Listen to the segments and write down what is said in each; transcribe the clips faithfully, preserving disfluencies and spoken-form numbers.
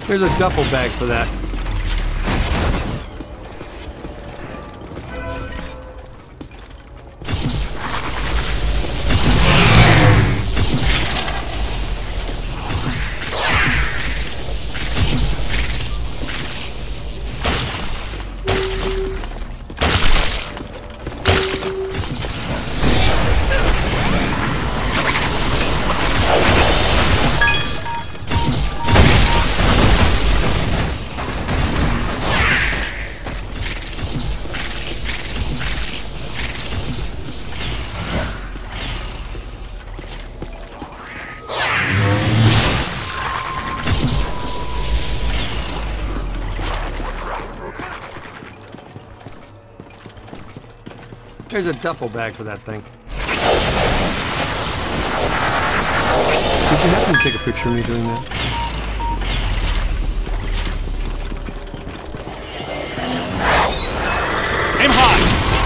There's a duffel bag for that. There's a duffel bag for that thing. Did you happen to take a picture of me doing that? Aim high!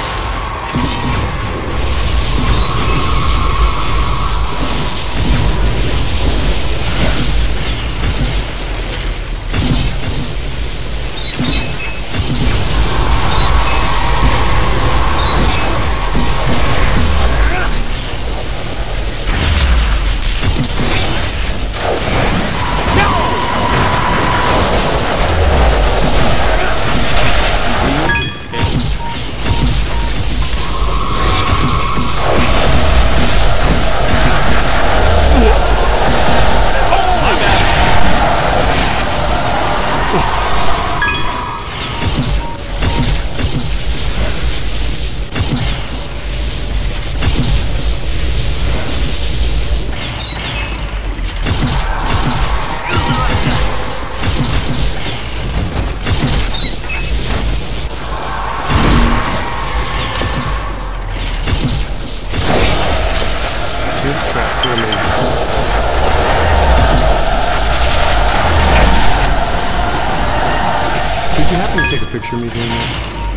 Did you happen to take a picture of me doing that?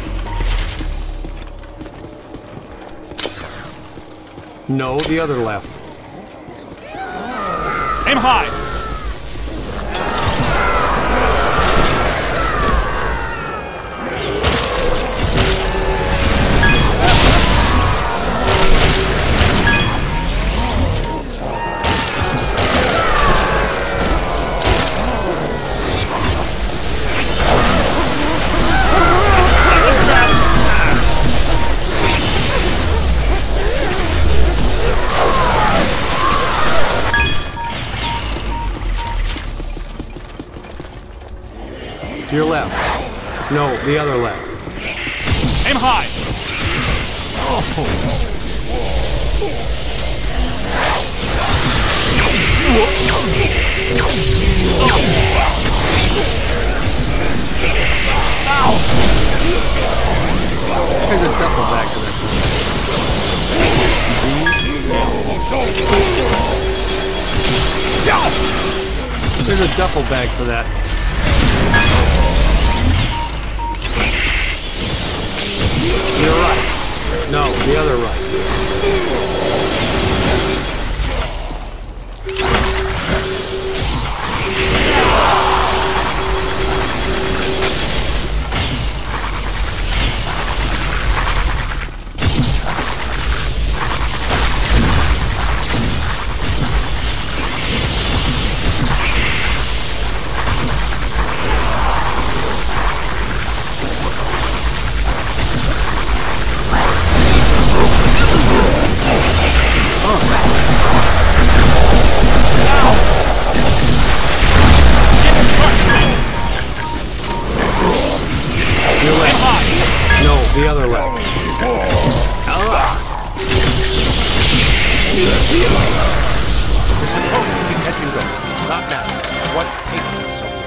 No, the other left. Aim high! Your left. No, the other left. Aim high! Oh. There's a duffel bag for that. There's a duffel bag for that. You're right. No, the other right. The other left. You're supposed to be catching ghosts, not now. What's taking you so long?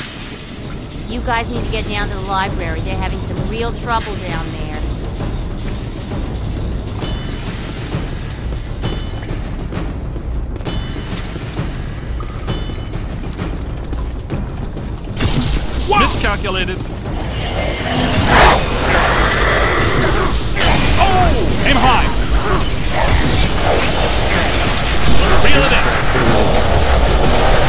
You guys need to get down to the library. They're having some real trouble down there. miscalculated. Oh! Aim high. Reel it in.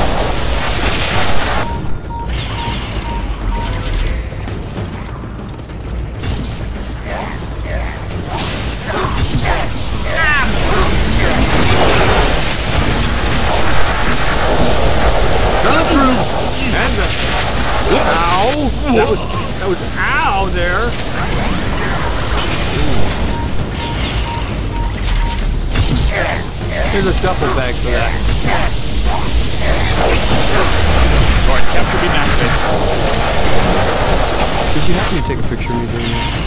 Ow! That was, that was ow there. There's a duffel bag for that. Alright, have to be activated. Did you happen to take a picture of me doing that?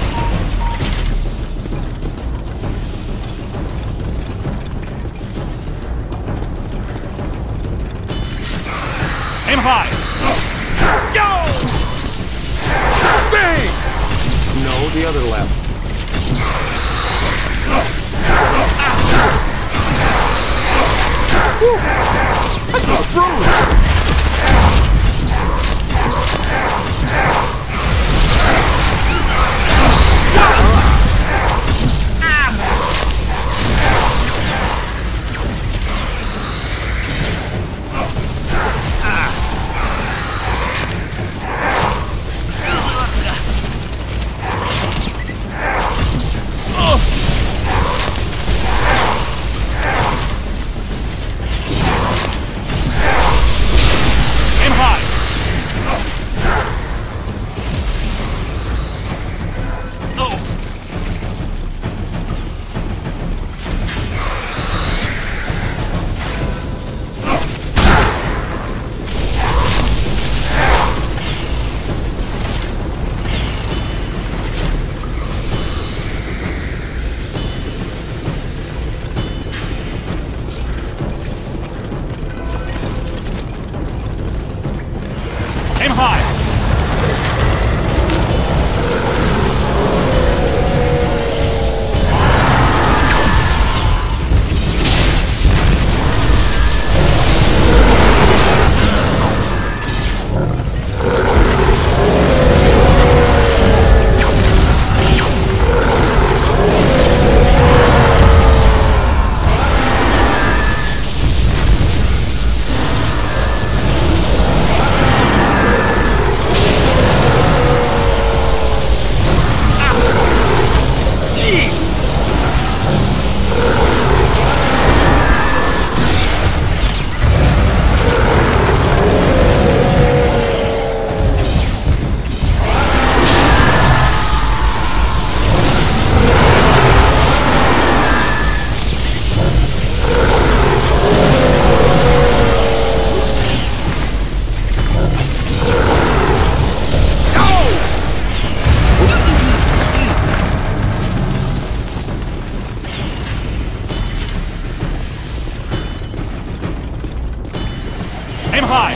Aim high. Go! Bang! No, the other left. Whew. That's not frozen. Aim high! Aim high!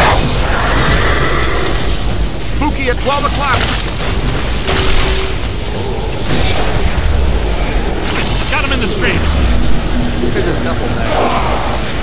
Spooky at twelve o'clock! Got him in the stream! Here's a duffel bag.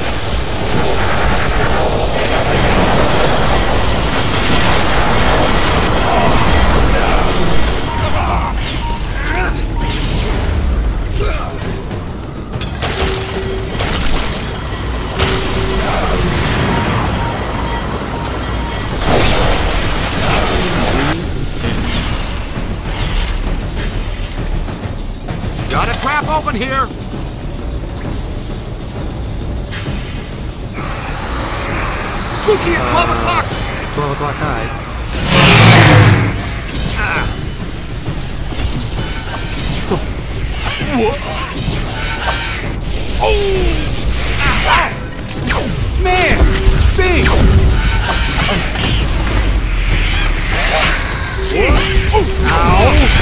Got a trap open here! Spooky at twelve o'clock! twelve o'clock high. Man! Speed! Ow!